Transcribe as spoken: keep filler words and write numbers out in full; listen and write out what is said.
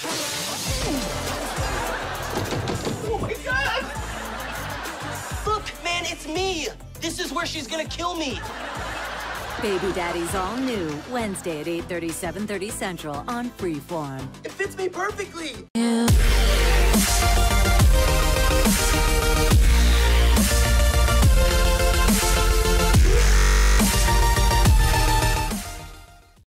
Oh my God! Look, man, it's me. This is where she's gonna kill me. Baby Daddy's all new, Wednesday at eight thirty, seven thirty Central on Freeform. It fits me perfectly. Yeah.